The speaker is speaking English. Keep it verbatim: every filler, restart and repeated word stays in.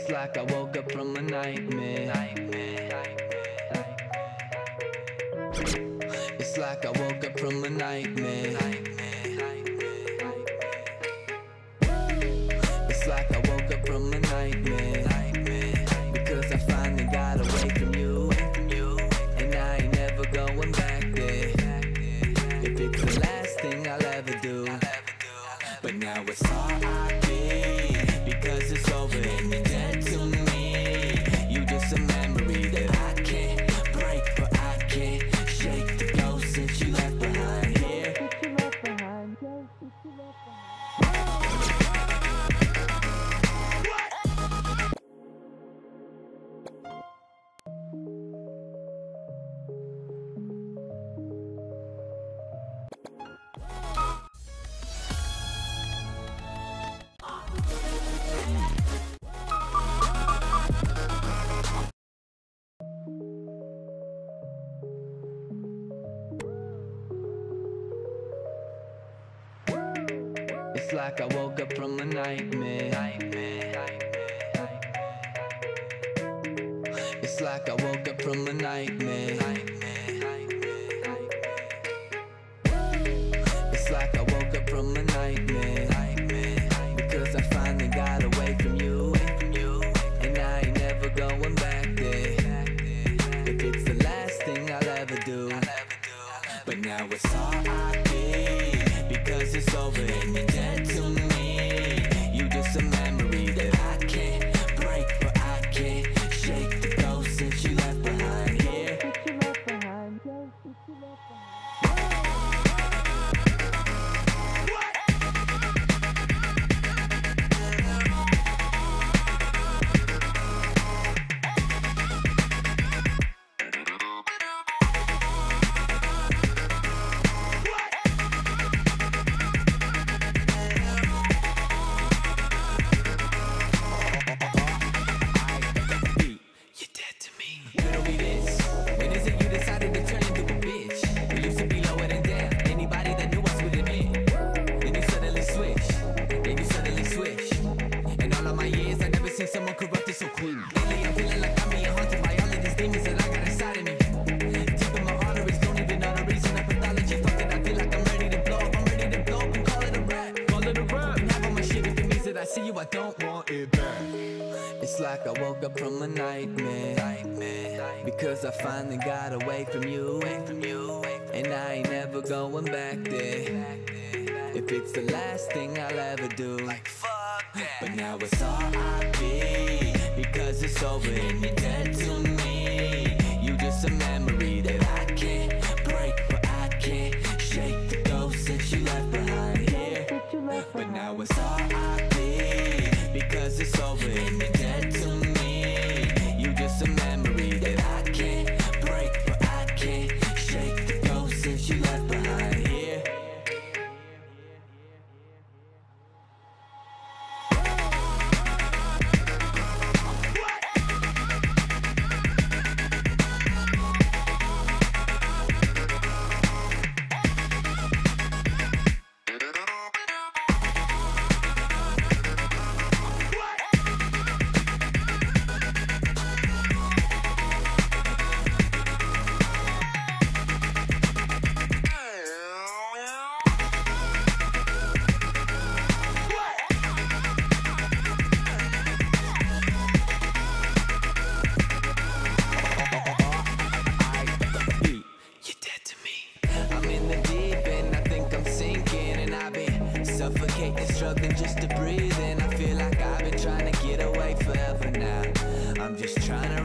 It's like I woke up from a nightmare. It's like I woke up from a nightmare. It's like I woke up from a nightmare. Because I finally got away from you, and I ain't never going back there. If it's the last thing I'll ever do, but now it's R I P because it's over and you're dead to me. You just a memory that I can't break, but I can't shake the ghost since you left behind here. It's like I woke up from a nightmare. It's like I woke up from a nightmare. It's like I woke up from a nightmare. Because I finally got away from you, and I ain't never going back there. If it's the last thing I'll ever do, but now it's R I P because it's over and you're dead to me. You just a memory that I can't break, but I can't shake the ghost since you left behind here. Someone corrupted so quick. Lately I'm feeling like I'm being haunted by all of these demons that I got inside of me. Deep in my arteries, don't even know the reason. Of pathology, thought that I feel like I'm ready to blow up. I'm ready to blow up and call it a rap. Call it a rap. And have all my shit if it means that I see you, I don't want it back. It's like I woke up from a nightmare. Because I finally got away from you, and I ain't never going back there. If it's the last thing I'll ever do, like fuck that. But now it's R I P because it's over and you're dead to me. You just a memory that I can't break, but I can't shake the ghost since you left behind here. But now it's R I P because it's over and you're dead to me. You just a memory that I can't break, but I can't shake the ghost since you left behind here. Suffocating, struggling just to breathe, and I feel like I've been trying to get away forever now. I'm just trying to